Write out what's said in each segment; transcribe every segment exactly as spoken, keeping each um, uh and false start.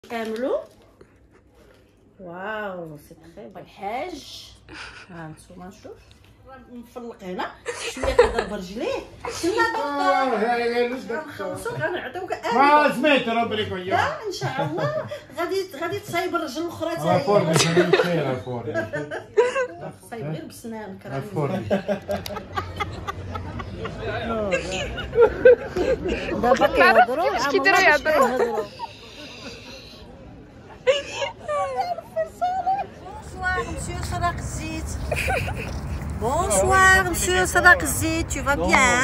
كاملو. واو سي تري بون. الحاج ها نتوما نشوف مفلق هنا شويه كيضرب رجليه. كنا دكتور هاي لوز غنخلصو غنعطيوك ما سمعت ربي لك وياه. لا ان شاء الله غادي غادي تصايب الرجل الاخرى حتى هي فور هي. باش خير فور صايب غير بسنانك راه فور. دابا كيهضروا اش كيديروا يهضروا. Bonsoir, monsieur Sadak Zit. Bonsoir, monsieur Sadak Zit. Tu vas bien?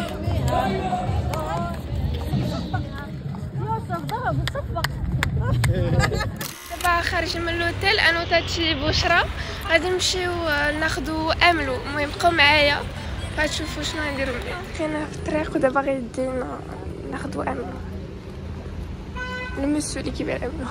دابا خارجين من لوتيل انا وتاتشي بشرى غادي نمشيو ناخدو املو. المهم بقاو معايا غتشوفوا شنو غنديرو. كاين في الطريق ودابا غيدينا ناخدو املو. المسيو اللي كيبيع املو.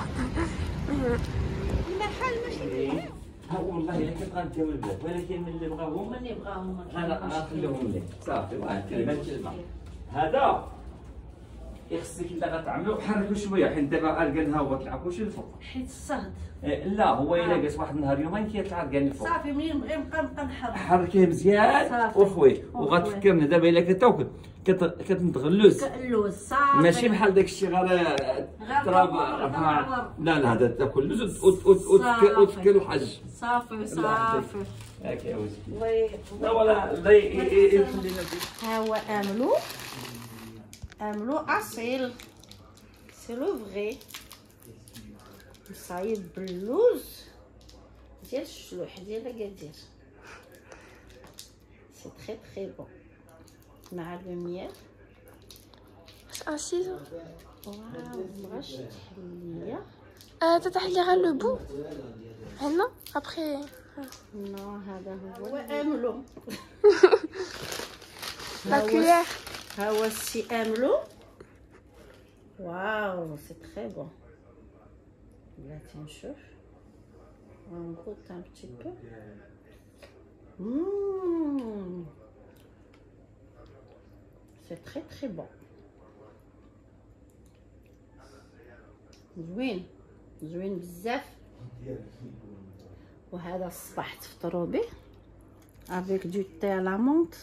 ها والله الا كنت غنتاوي البلاد ولكن من اللي بغاو هما اللي بغاهم غنخليهم لك صافي. واحد الكلمه الكلمه هذا خصك انت غتعملو حركو شويه حيت دابا الكان ها هو طلع كلشي الفوق حيت الصهد. لا هو الا جات واحد النهار يومين كيطلع الكان الفوق. صافي منين بغي نبقى نبقى نحرك. حركيه مزيان وخوي وغتفكر من دابا الا كتاكل كتنضغ اللوز. اللوز صافي ماشي بحال داك الشيء غير تراب. لا لا هذا تاكل اللوز وتفكر الحاج. صافي صافي. هاك يا ولدي. لا ولا لا يخلينا. ها هو املو. املو اصيل سي لو فغي مصايب باللوز ديال الشلوح ديال اكادير. سي تري تري بون مع لوميير. ان سيزو واو مبغاش تحل ليا. اه تطيح لي غير لو بو هنا ابخي. نو هذا هو املو. لا كولير. ها هو السي املو. واو سي تري بون. بلاتي نشوف on goûte un petit peu. Mmh. C'est très très bon. زوين زوين بزاف. وهذا الصباح تفطروا به avec du thé à la menthe.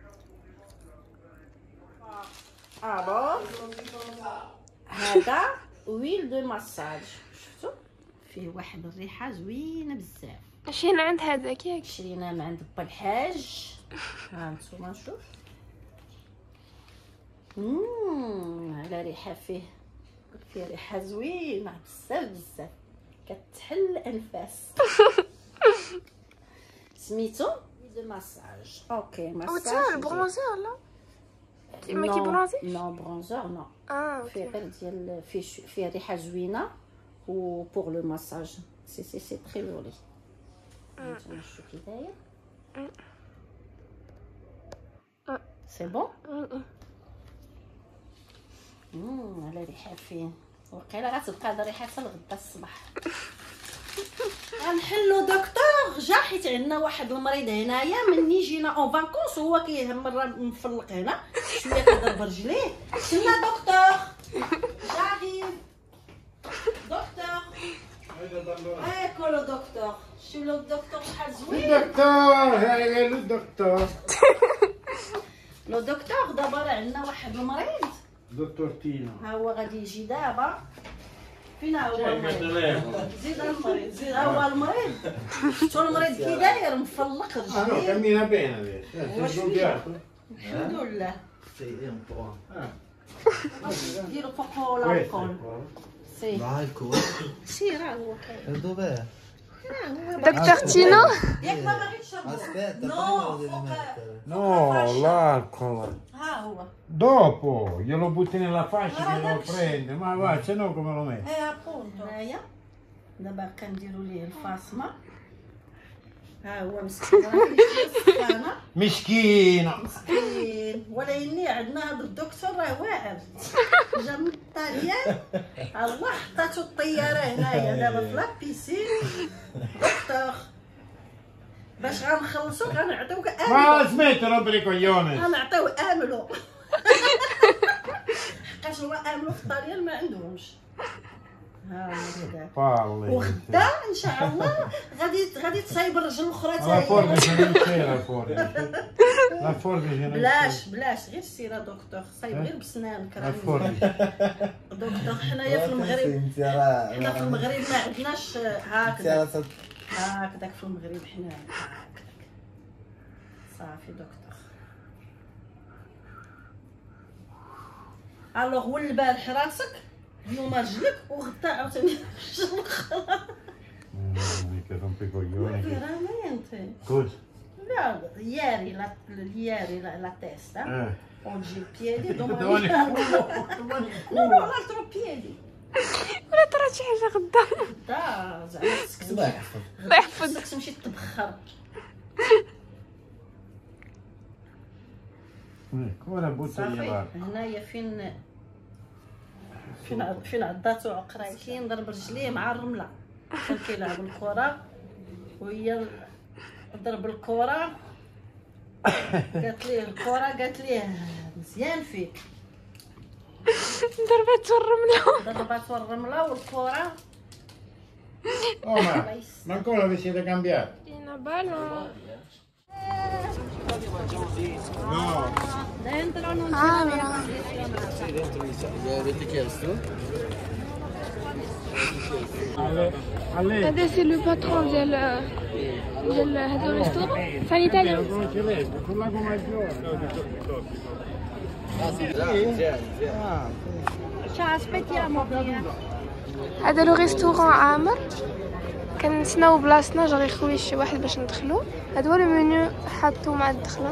Alors هذا ويل دو مساج. شفتوا فيه واحد الريحه زوينه بزاف. مشينا عند هذاك ياك شريناه من عند با الحاج. ها نتوما نشوف. امم على ريحه فيه فيه ريحه زوينه بزاف بزاف كتحل الانفاس. سميتو دو مساج. اوكي مساج. او البرونزور لا ما كيبرونزيش. نو برونزور نو. اه فيه غير ديال فيه فيه ريحه زوينه و بور لو مساج سي سي سي تري جولي. نتوما شوفوا كي داير. سي بون. امم على ريحه فيه وقيله غتبقى هاد الريحه حتى لغدا الصباح. غنحلو دكتور جا حيت عندنا واحد المريض هنايا مني جينا اون فاكونس هو كيهم مره مفلق هنا شويه كيضرب رجليه. كنا دكتور جاريف دكتور. اي كولو دكتور شوف لو الدكتور شحال زوين. دكتور هاي لوز دكتور. لو دكتور دابا راه عندنا واحد المريض دكتور تينا. ها هو غادي يجي دابا. فين هو المريض؟ زيد المريض زيد ها هو المريض. شفتو المريض كي داير مفلق انا رجليه. كمينا بين هذيك. الحمد لله. سي امبون ديرو فوق الكول. سي مع الكول سي راه هو كاين. دوبا راه هو دكتور تينو. ياك ما باغيش تشربو. اسبيتا نو prima di فوق. mettere No, l'alcol. ها هو. Dopo glielo butti nella fascia e lo prende, ma va, se no come lo metti? اي ابونتو. هنايا دابا كنديرو ليه الفاصمه. ها هو مسكين راه كيشرب السخانه. Mischina! مسكين ولكن عندنا هذا الدكتور راه واعر جا من الطاليان. الله حطاتو الطياره هنايا دابا في لابيسين. دكتور باش غنخلصو غنعطيوك املو. Ma smetti di rompere i coglioni! غنعطيو املو. حقاش هو املو في الطاليان ما عندهمش. ها هكذا. Palle. وغدا ان شاء الله غادي غادي تصايب الرجل الاخرى La حتى forbice هي. non c'è la forbice. La forbice non c'è. بلاش بلاش غير السيره دكتور صايب غير بسنانك La راه forbice. دكتور حنايا في المغرب انت راه حنا في المغرب ما عندناش انت هكذا راه هكذاك في المغرب حنا هكذاك. صافي دكتور. الوغ ول البارح راسك اليوم رجلك وغدا عاوتاني الرجل الاخرى. Mica rompe i coglioni. che- Veramente. Cosa? No, ieri la, ieri la, la testa, Eh. oggi il piede, domani Domani il il culo, culo. domani il No, culo. no, l'altro piede. ولا ترى شي حاجه غدا Da, زعما خصك الله تمشي- يحفظ. الله يحفظك. خصك تمشي تبخر. Ecco, ora buttagli صافي là. هنايا فين فين ع- فين عضاتو عقراي كاين ضرب رجليه مع الرمله كان كيلعب الكره وهي ضرب الكره قالت ليه الكره قالت ليه مزيان فيك ضربات الرمله. ضربات الرمله والكره Oh, ma, ma ancora vi siete cambiati? فينا بالون. No. dentro non Ah, c'è bravo. Gli avete chiesto? A lei. هذا سي لو باترون ديال ديال هذا الريستورون فان ايطاليان. Conosce lei, sul lago Maggiore. Ah sì, sì, sì. Ciao, aspettiamo qui. هذا لو ريستورون عامر كنتسناو بلاصتنا جا غيخوي شي واحد باش ندخلو. هذا هو لو منيو حاطو مع الدخله.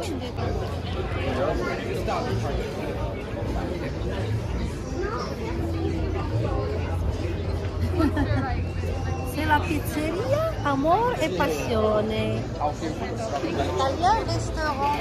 C'est la pizzeria Amor e Passione. Italian restaurant.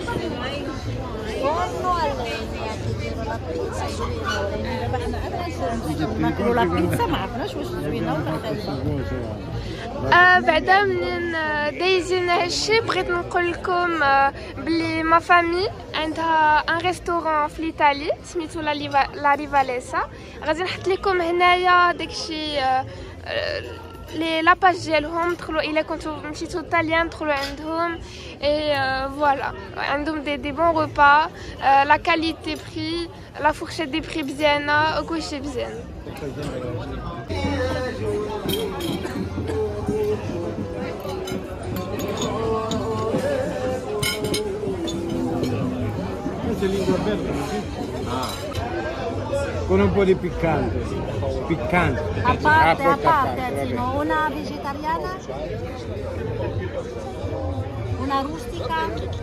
Buono a legna, ti dico la pizza suina. دابا حنا عاد ناكلوا لا بيتزا ما عرفناش واش زوينه ولا خايبه. آه بعدا منين دايزين هادشي بغيت نقول لكم آه بلي ما فامي عندها ان ريستورون في ايطالي سميتو لا ليفا لا ريفاليسا. غادي نحط لكم هنايا داكشي آه لي لاباج ديالهم دخلوا الا كنتو مشيتو طاليان دخلوا عندهم اي فوالا عندهم دي دي بون روبا لا كاليتي بري لا فورشيت دي بري مزيانه وكلشي مزيان. Questa è lingua aperta, così? Con un po' di piccante. Piccante. A parte, Ah, a porta parte, vabbè. Tino, una vegetariana, una rustica,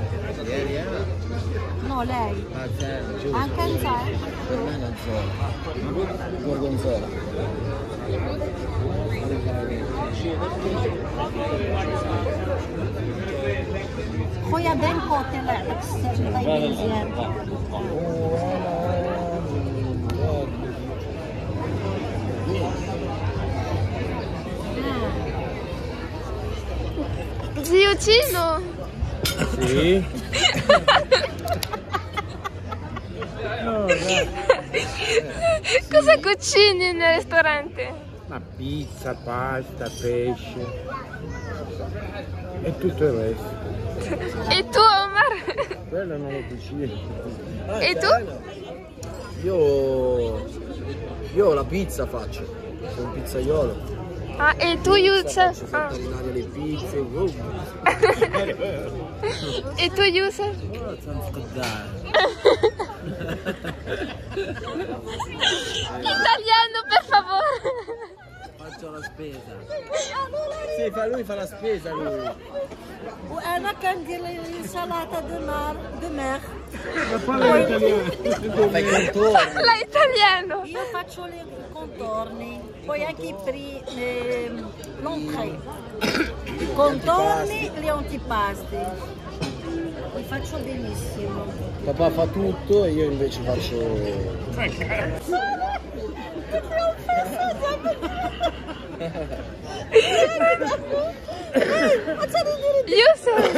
no lei, Ah, zero, giusto. anche in zero. Per me è una zona. Gorgonzola. خويا بين كوتي الله يعطيك الصحة طيبين مزيان. Ziottino, Sì. cosa cucini nel ristorante? Ma pizza, pasta, pesce. E tutto il resto. E tu Omar? Quello non lo cucino. E tu? Io... Io la pizza faccio. Sono un pizzaiolo. Ah, e tu Yusuf? Faccio Ah. saltare le pizze. Oh, E tu Yusuf? Italiano per favore. Faccio la spesa. Sì, fa, lui fa la spesa lui. وانا كندير السلطه دو مار دو مير. Ma parla italiano. Fai contorno. La italiano. Io faccio i contorni, poi anche i pri- le- l'entrée. I contorni, gli antipasti. Li faccio benissimo. Papà fa tutto e io invece faccio... Yusuf.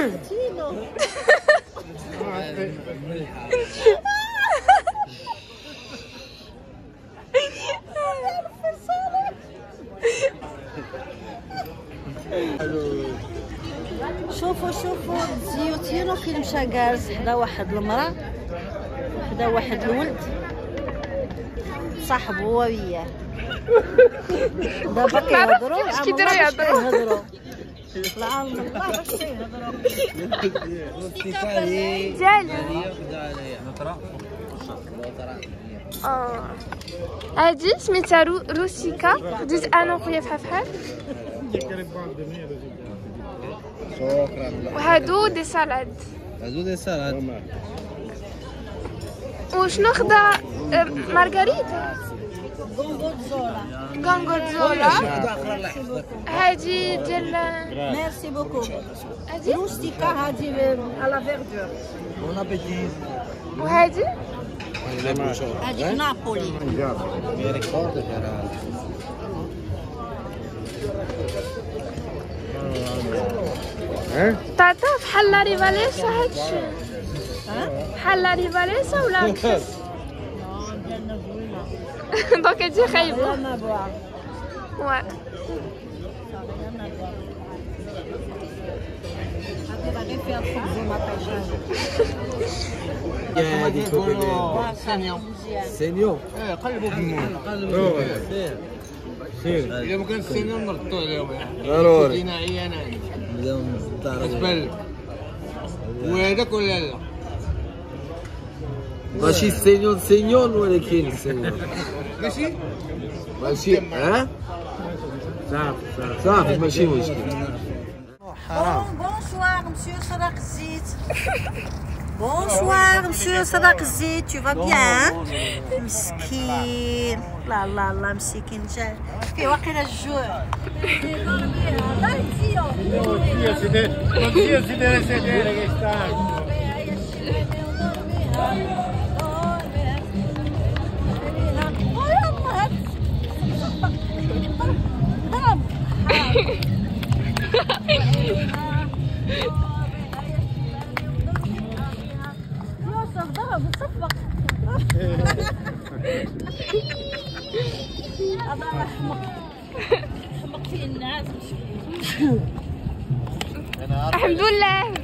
شوفوا شوفوا زيوتينو فين مشى جالس حدا واحد المرأة حدا واحد الولد صاحبه هو وياه دابا كيهضروا كيفاش كيديروا يهضروا يهضروا العالم الله باش كيهضروا ديالي اه هادي سميتها رو... روسيكا دوز انا وخويا بحال بحال وهادو دي سالاد هادو دي سالاد وشنو خدا مارغريتا غونغوزولا غونغوزولا هادي ديال ميرسي بوكو هادي روستيكا هادي على فيردور بون ابيتي وهادي هاديك نابولي طاطا بحال لا ريفاليسا هادشي بحال لا ريفاليسا ولا عكس دونك هادي خايبه واه غير فيها الخبز وما طيشاش سينيو قلبوا بالمول قلبوا سير الا ما كان سينيو نردو عليهم ضروري جنائيه انا بداو بالنسبه وهذاك ولا لا ماشي سينيون سينيون ولكن سينيون ماشي ماشي ها صافي صافي ماشي مشكل Bonsoir, monsieur Sadak Zit. Bonsoir, monsieur Sadak Zit. Tu vas bien? مسكين لا لا لا مسكين جاي في واقيلا الجوع. الحمد لله